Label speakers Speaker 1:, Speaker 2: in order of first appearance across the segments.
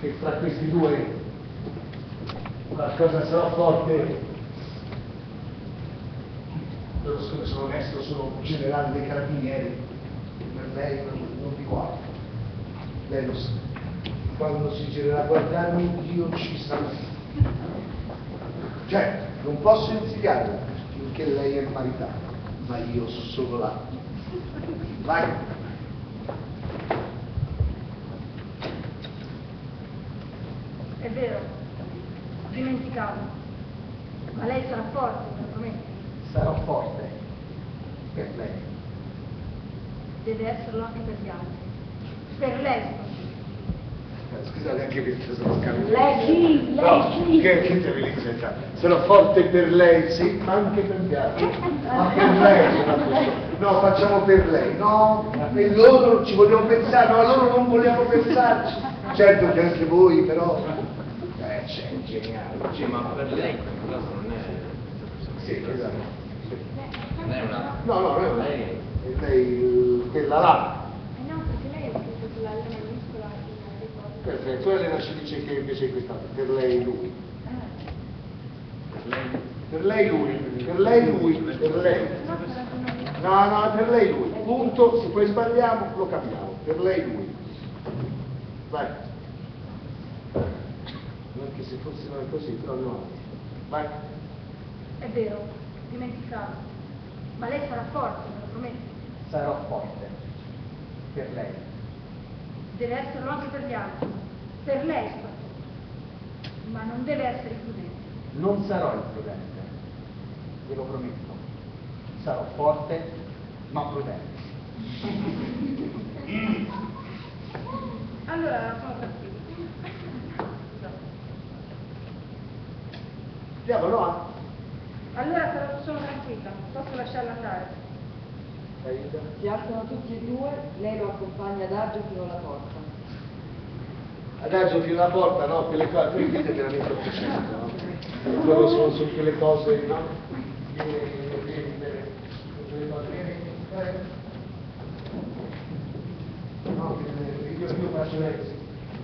Speaker 1: che fra questi due qualcosa sarà forte. Io sono onesto, sono generale dei carabinieri, per lei non mi guarda, lei lo sa, quando si girerà a guardarmi io ci sarò. Certo, non posso insidiarla finché lei è maritato, ma io sono là. Vai!
Speaker 2: È vero, dimenticavo, ma lei sarà forte, lo prometto.
Speaker 1: Sarò forte per lei.
Speaker 2: Deve esserlo anche per gli altri. Per lei,
Speaker 1: Scusate, anche questo sono scambiato.
Speaker 2: lei sì, lei sì.
Speaker 1: Che debilità. Sono forte per lei, sì, ma anche per gli altri. Ma per lei soprattutto. No, facciamo per lei, no? E loro ci vogliamo pensare, no, a loro non vogliamo pensarci. Certo che anche voi, però. C'è geniale.
Speaker 3: Sì, ma per lei in questo caso non è...
Speaker 1: Sì, esatto.
Speaker 3: Non è una...
Speaker 1: No, non è una.
Speaker 3: Lei...
Speaker 1: Lei, quella là.
Speaker 2: No, perché lei è scritto sulla lena minuscola.
Speaker 1: Perfetto, Elena ci dice che invece questa per lei lui. Per lei lui, per lei lui, per lei. No, per lei lui. Punto, se poi sbagliamo lo capiamo. Per lei lui. Vai. Anche se fosse così, però no. Vai.
Speaker 2: È vero, dimenticavo, ma lei sarà forte, me lo prometto.
Speaker 4: Sarò forte per lei.
Speaker 2: Deve esserlo anche per gli altri, per lei soprattutto, ma non deve essere imprudente.
Speaker 4: Non sarò imprudente, ve lo prometto. Sarò forte, ma prudente.
Speaker 2: Allora sono tranquilla.
Speaker 1: Andiamo, no?
Speaker 2: Allora sono tranquilla, posso lasciarla andare.
Speaker 1: Aiuta.
Speaker 5: Si alzano tutti e due, lei lo accompagna adagio fino alla porta.
Speaker 1: Adagio fino alla porta, no? Quelle cose, qui dite veramente 800, no? Loro sono quelle cose, no? Quelle cose, no, io faccio lei così.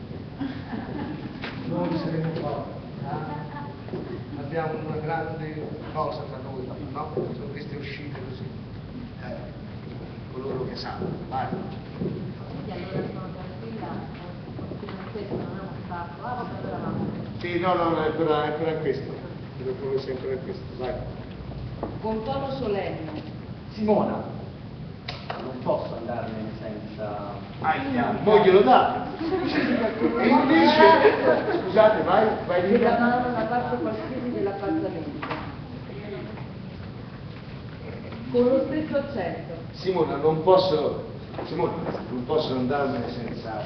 Speaker 1: Noi saremo forti. Abbiamo una grande cosa tra noi, no? Sono queste uscite così. Coloro che sanno, vai.
Speaker 5: Quindi allora sono tranquilla, questo non è un ostacolo. Ah, vabbè, allora vado.
Speaker 1: Sì, no, è ancora questo. Credo come sempre è questo, vai.
Speaker 5: Con tono solenne.
Speaker 4: Simona, non posso andarmene senza...
Speaker 1: Voi glielo date. E invece, scusate, vai di
Speaker 5: La mano da parte qualsiasi dell'appartamento. Con lo stesso accento.
Speaker 1: Simona, non posso andarmene senza...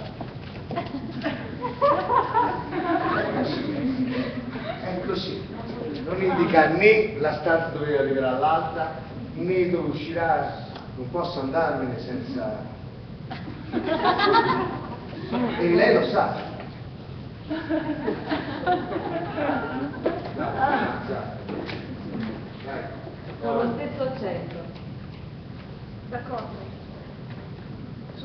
Speaker 1: È così. Non indica né la stanza dove arriverà l'altra, né dove uscirà. Non posso andarmene senza... E lei lo sa.
Speaker 5: Con lo stesso accento.
Speaker 2: D'accordo. Su.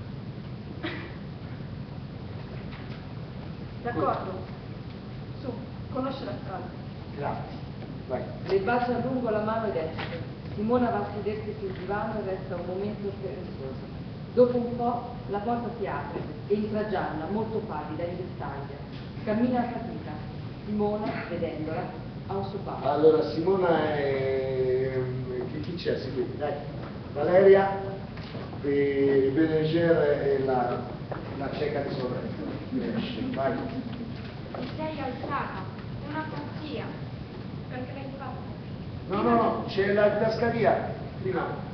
Speaker 2: D'accordo. Su, conosce la strada.
Speaker 1: Grazie. Vai.
Speaker 5: Le bacia a lungo la mano ed esce. Simona va a sedersi sul divano e resta un momento silenzioso. Dopo un po' la porta si apre e entra Gianna, molto pallida, in vestaglia. Cammina a fatica. Simona, vedendola, ha un sopapo.
Speaker 1: Allora, Simona è... Chi c'è? Seguite, dai. Valeria, e Beneger e la cieca di Sorrento. Vai.
Speaker 2: Ti sei alzata, è una pazzia. Perché l'hai fatto?
Speaker 1: No, c'è la tascaria, prima.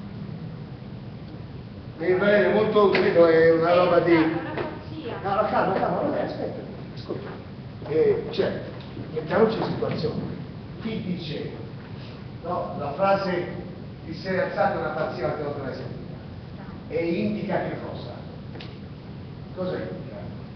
Speaker 1: Valeria, molto, credo, è una roba di...
Speaker 2: Una pazzia.
Speaker 1: No, calma, vabbè, aspetta, ascolta. Cioè, mettiamoci in situazione. Chi dice, no, la frase ti sei alzato è una pazzia, ma te lo l'hai sentita. E indica che cosa? Cosa indica?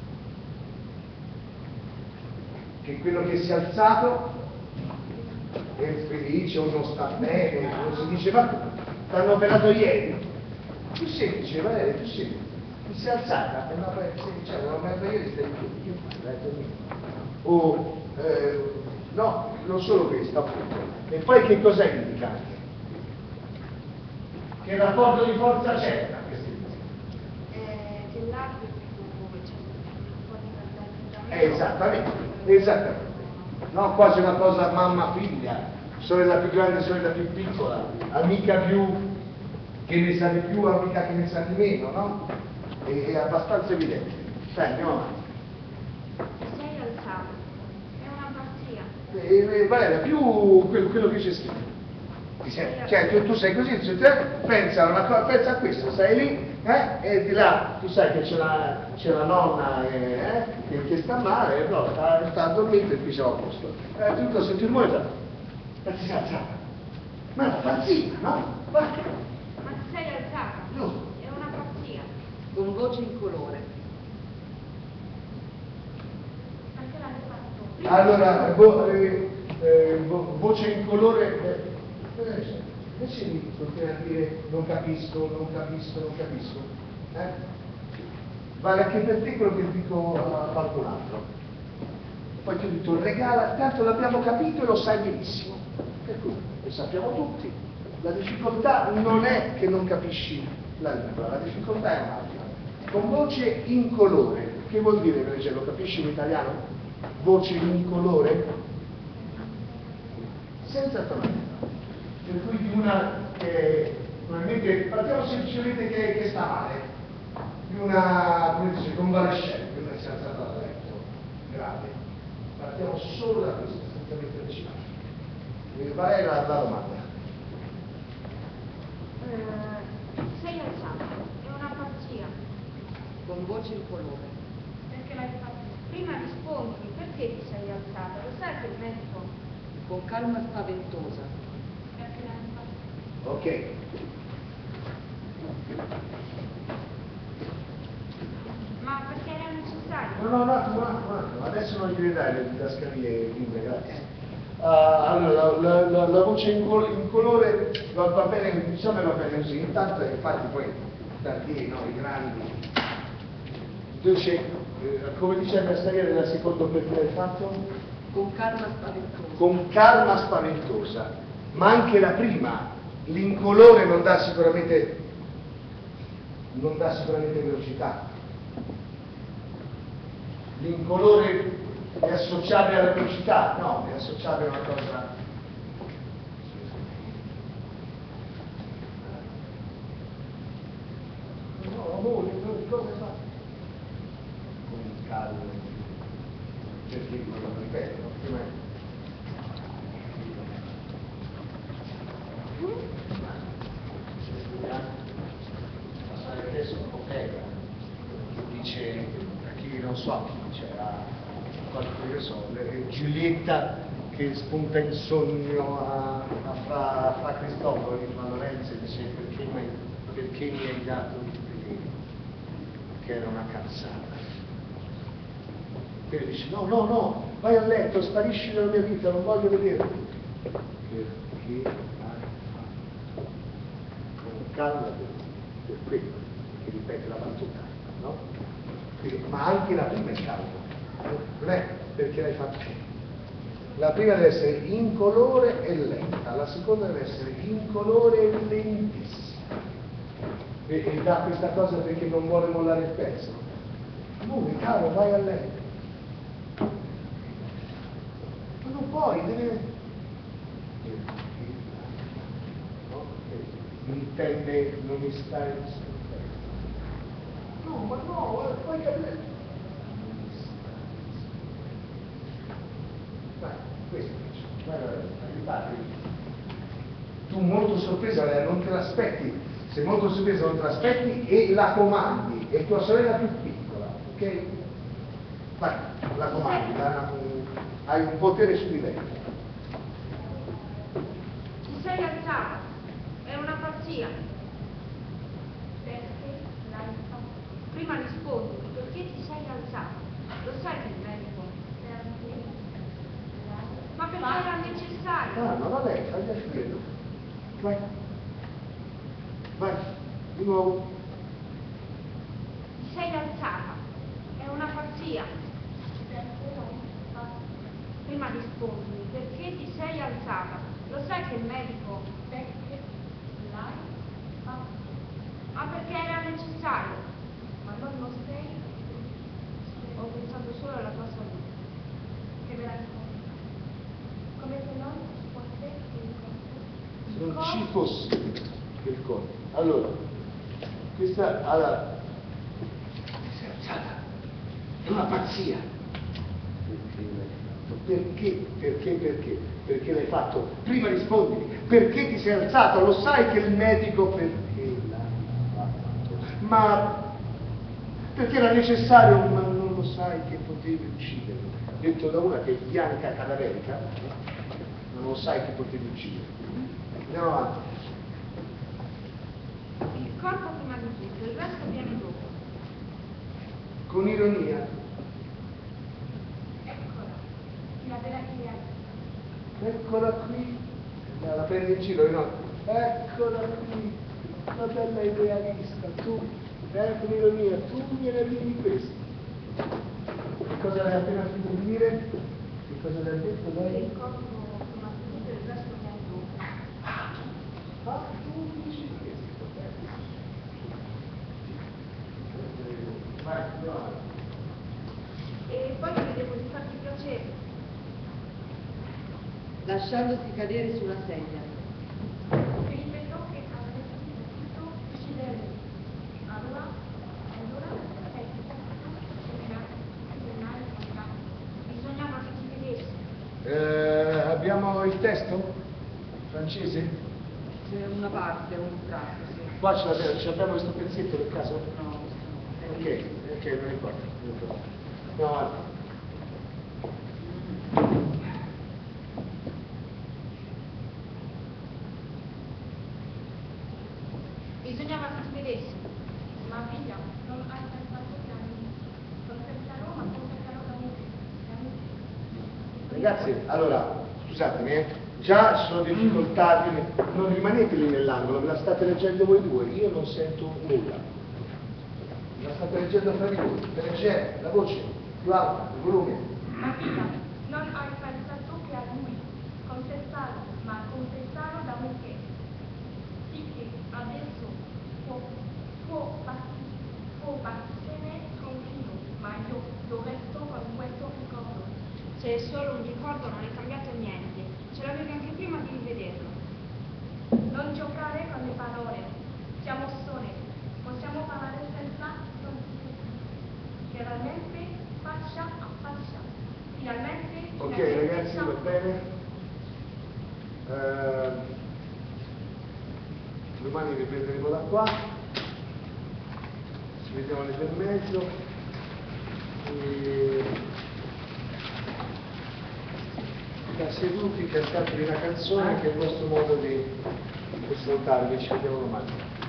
Speaker 1: Che quello che si è alzato è felice o non sta bene, non si dice, ma t'hanno operato ieri. Più semplice, Valeria, più semplice. Ti sei alzata, sì, cioè, non ho mai ieri, stai più O, no, non solo questo, appunto. E poi che cos'è indicante? Che rapporto di forza c'è tra questi due?
Speaker 2: Che l'arbitro c'è un po' di
Speaker 1: Esattamente, esattamente. No, quasi una cosa mamma-figlia, sorella più grande, sorella più piccola, amica più che ne sa di più, amica che ne sa di meno, no? È abbastanza evidente. Dai, andiamo avanti.
Speaker 2: Sei alzato, è una pazzia.
Speaker 1: Valeria, più quello che c'è scritto. Cioè, tu sei così, pensa a questo, stai lì, e di là, tu sai che c'è la nonna che sta male, però sta a dormire e qui siamo a posto. Tutto senti il rumore e ti sei alzata. Ma è una pazzia, no?
Speaker 2: Ma ti sei alzata?
Speaker 1: No.
Speaker 2: È una pazzia.
Speaker 5: Con voce incolore.
Speaker 2: Anche l'hai fatto.
Speaker 1: Allora, voce incolore, invece di continuare a dire non capisco, vale anche per te quello che dico a qualcun altro. Poi ti ho detto regala, tanto l'abbiamo capito e lo sai benissimo. Per cui lo sappiamo tutti. La difficoltà non è che non capisci la lingua, la difficoltà è un'altra. Con voce incolore, che vuol dire per esempio, lo capisci in italiano? Voce incolore? Senza tonalità. Per cui di una che probabilmente partiamo semplicemente che sta male, di una, come dice, convalescente, una che si è alzata dal letto, grave. Partiamo solo da questo, senza metterci altro. Qual è la domanda?
Speaker 2: Sei alzato, è una pazzia.
Speaker 5: Con voce incolore.
Speaker 2: Perché l'hai fatto? Prima rispondi, perché ti sei alzata? Lo sai che il medico?
Speaker 5: Con calma spaventosa.
Speaker 2: Perché l'hai fatto?
Speaker 1: Ok.
Speaker 2: Ma perché era necessario?
Speaker 1: No, un attimo, adesso non gli devi dare le didascalie lingue, grazie. Allora, la voce incolore va bene, diciamo va bene così, intanto infatti poi da lì, no, i grandi. Invece, come dice la storia della seconda perché l'hai fatto?
Speaker 5: Con calma spaventosa.
Speaker 1: Con calma spaventosa, ma anche la prima, l'incolore non dà sicuramente velocità. L'incolore è associabile alla velocità? No, è associabile a una cosa. No, amore, cosa fa? Con calma, perché lo ripeto, prima passare adesso un po' pega, dice a chi non so, chi dice a qualcuno che so, Giulietta che spunta in sogno a fra Cristoforo di Fra Lorenzo e dice perché mi hai dato il veleno, che era una cazzata. E dice no, vai a letto, sparisci dalla mia vita, non voglio vederti. Perché hai fatto? Con calma per quello che ripete la battuta, no? Ma anche la prima è calma, non è perché l'hai fatto. La prima deve essere incolore e lenta, la seconda deve essere incolore e lentissima. E dà questa cosa perché non vuole mollare il pezzo. Lui, caro, vai a letto. Ma non puoi, deve. No? Intende non mi stare discutendo. No, ma no, puoi capire. Vai, questo faccio. Vai, tu molto sorpresa, non te l'aspetti. Sei molto sorpresa, non te l'aspetti e la comandi. È tua sorella più piccola, ok? Vai, la comandi, hai un potere su di lei.
Speaker 2: Ti sei alzata, è una pazzia. Perché l'hai fatto? Prima rispondi, perché ti sei alzata? Lo sai che il medico? Ma perché era necessario?
Speaker 1: Ah, ma vabbè, fai da spiego. Vai. Vai, di nuovo.
Speaker 2: Ti sei alzata, è una pazzia. prima rispondi, perché ti sei alzata? Lo sai che il medico... Perché? L'hai fatto? Ah, perché era necessario. Ma non lo sei? Ho pensato solo alla tua salute. Che me la ricordi? Come se non ci fosse il corpo.
Speaker 1: Se non ci fosse il corpo. Allora, questa... Allora, si è alzata. È una pazzia. Perché? Perché l'hai fatto? Prima rispondi, perché ti sei alzata? Lo sai che il medico perché l'ha fatto? Ma perché era necessario, ma non lo sai che potevi ucciderlo. Detto da una che è bianca cadaverica, non lo sai che potevi uccidere. Andiamo avanti.
Speaker 2: Il corpo prima di tutto, il resto viene dopo.
Speaker 1: Con ironia.
Speaker 2: La bella idea.
Speaker 1: Eccola qui, la prendi in giro, no? Eccola qui, la bella idealista, tu, con ironia, tu gliene arrivi questo. Che cosa l'hai appena finito di dire? Che cosa le ha detto lei?
Speaker 2: Il corpo prima di tutto, il resto viene dopo.
Speaker 1: Ah, tu dici questo, vai, no.
Speaker 2: E poi vedevo di farti piacere.
Speaker 5: lasciandosi cadere sulla sedia.
Speaker 2: Ripeto che avresti potuto uccidere. Allora, sei bisognava che ci vedessi.
Speaker 1: Abbiamo il testo? Francese?
Speaker 5: C'è una parte, un tratto, sì.
Speaker 1: Qua ce l'abbiamo questo pezzetto per caso?
Speaker 5: No,
Speaker 1: Ok, non importa. No, avanti.
Speaker 2: Bisognava che ci vedessi. Ma figlia, non hai pensato che conserverò, ma conserverò da me.
Speaker 1: Ragazzi, allora, scusatemi, già ci sono difficoltà, non rimanete lì nell'angolo, me la state leggendo voi due, io non sento nulla. Me la state leggendo fra di voi, leggere la voce più alta, il volume.
Speaker 2: Ma figlia, non hai pensato che a lui confessare, ma confessare da me che sì che adesso può partire tranquillo, ma io lo resto con questo ricordo. Se è solo un ricordo non è cambiato niente, ce l'avevi anche prima di rivederlo. Non giocare con le parole, siamo sole, possiamo parlare senza chiaramente faccia a faccia. Finalmente
Speaker 1: Ok ragazzi, va bene. Domani riprenderemo da qua, ci vediamo all'intermezzo e da seduti cantatevi una canzone che è il vostro modo di salutarvi, ci vediamo domani.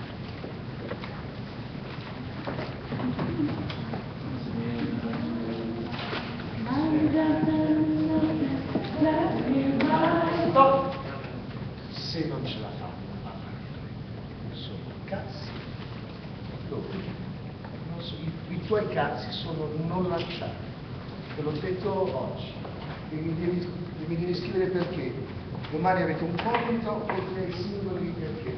Speaker 1: Stop! Se non ce la fanno, sono cazzi. Non so, i tuoi cazzi sono non lanciati. Te l'ho detto oggi. Mi devi scrivere perché. Domani avete un compito, oltre ai singoli perché.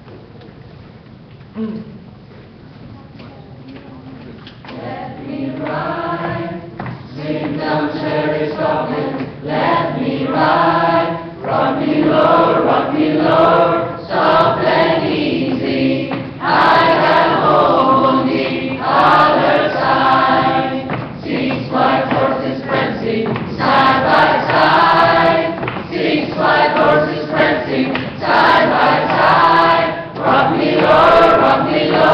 Speaker 6: Let me ride, sing down cherry stockings, let me ride, rock me Lord, soft and easy, I have home on the other side, 6 white horses prancing, side by side, 6 white horses prancing, side by side, rock me Lord,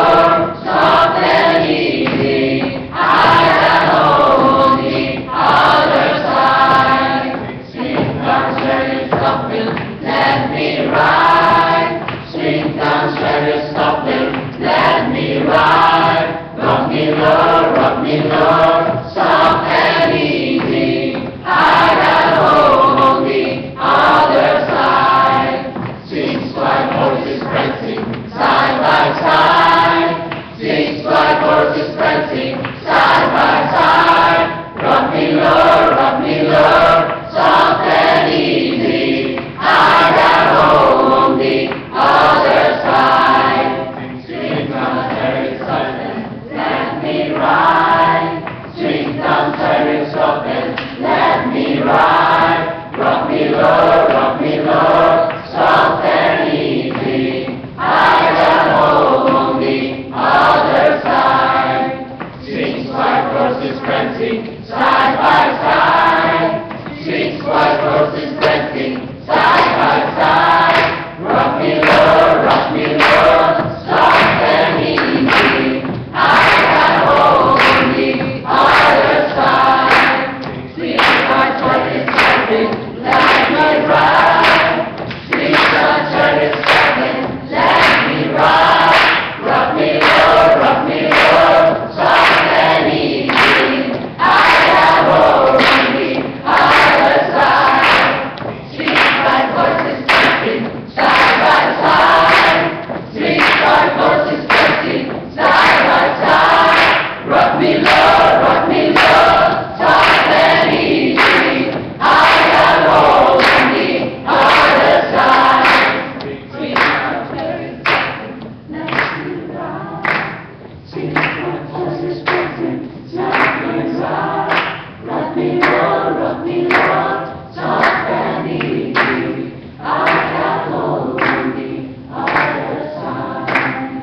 Speaker 6: dancing, side by side. 6 white horses dancing, side by side. Rock me, Lord, soft and easy. I got hold on the other side. 6 white horses dancing, let me ride. 6 white horses dancing, let me ride. Rock me, Lord, soft and easy. I got hold on the other side. 6 white horses dancing, side by side. 6 white horses dancing, side by side. Rock me, Lord, soft and easy. I got hold on the other side. 6 white horses dancing, let me ride. 6 white horses dancing, side by side. Rock me, Lord, soft and easy. I got hold on the other side.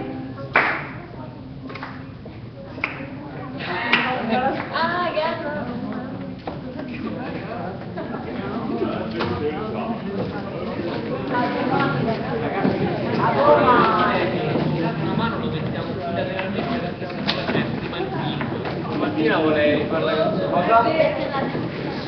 Speaker 3: Una mano lo mettiamo bilateralmente anche se non la gente rimane piccolo. Stamattina volevi fare la canzone.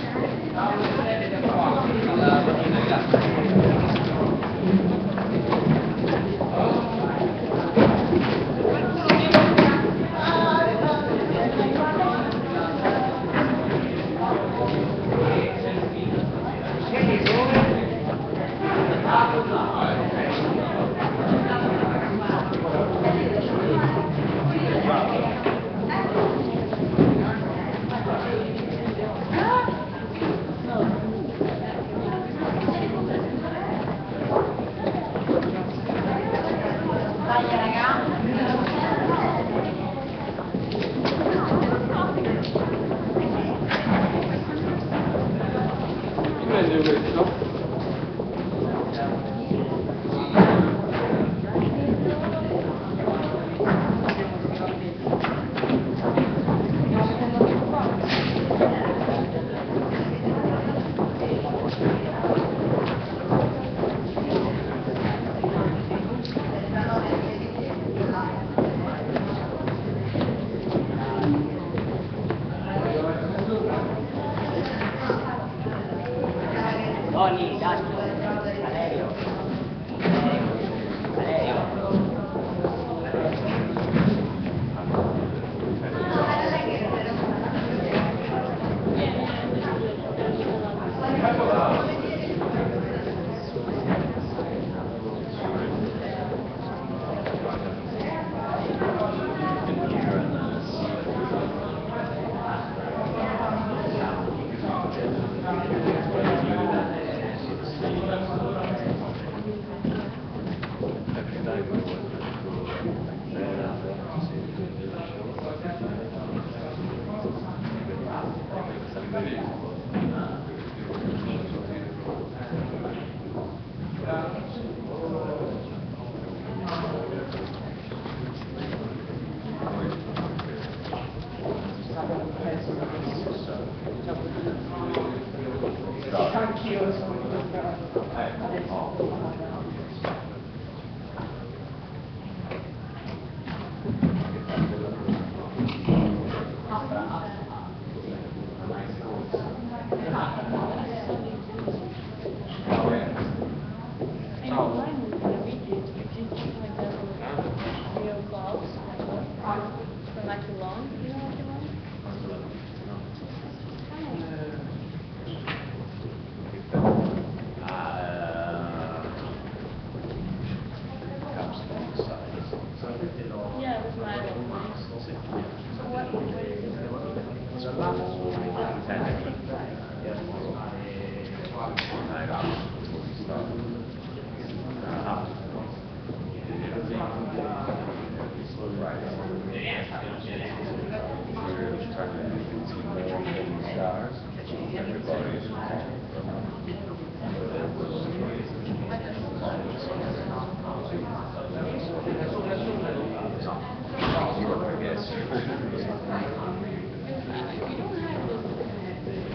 Speaker 7: Tony, dai, Valerio.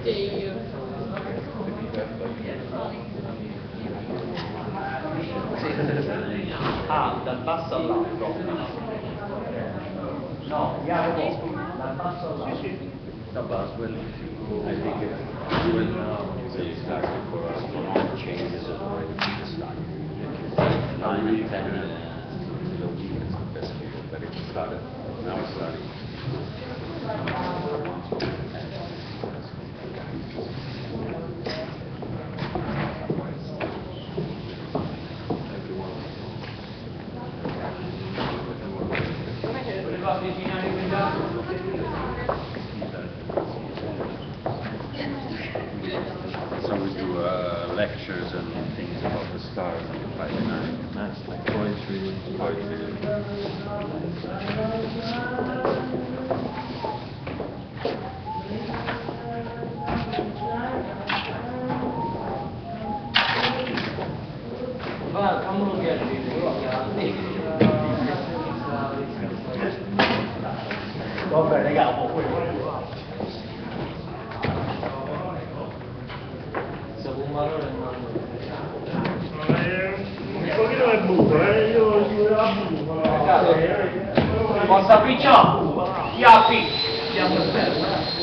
Speaker 3: Ah, dal basso all'alto.
Speaker 4: No, Jacopo, dal basso all'alto.
Speaker 3: Sì, sì.
Speaker 8: No, but when I think when it's starting for us to change this already start. 9 and 10 the weekends the best people that it started. Now it's starting.
Speaker 3: Volevo avvicinare quella.
Speaker 8: So we do lectures and things about the stars by the night. That's like poetry.
Speaker 3: Va, fammelo chiarire.
Speaker 4: Vabbè, raga, poi.
Speaker 3: Un valore
Speaker 9: Un pochino è buco, io ci volevo buco.
Speaker 3: Posso picciò? Chiappi! Siamo per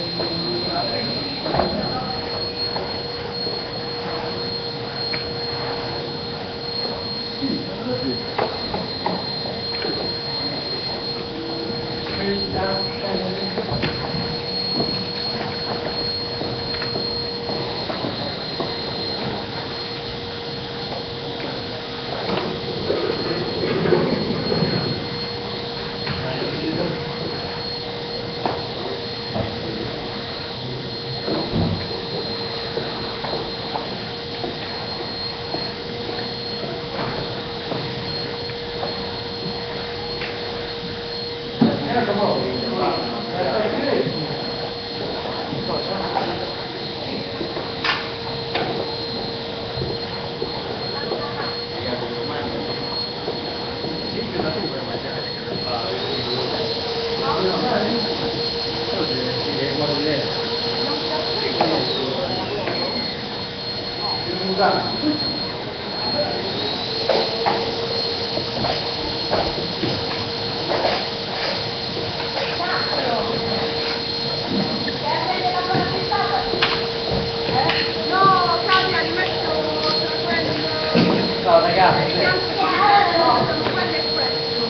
Speaker 2: No, Claudia, li metto tra quelli.
Speaker 3: No, ragazzi.
Speaker 2: No, sono quelli e questo.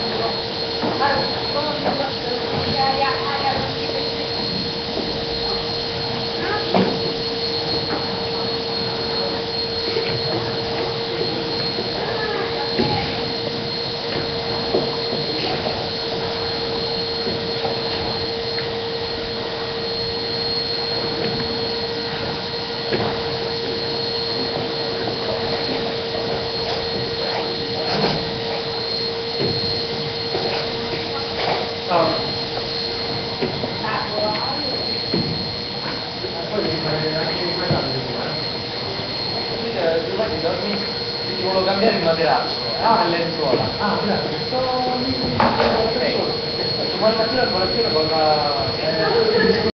Speaker 3: Domani dormi, ti volevo cambiare il materasso, nel lenzuola.
Speaker 4: Ah, grazie.
Speaker 3: Domani mattina a colazione con la...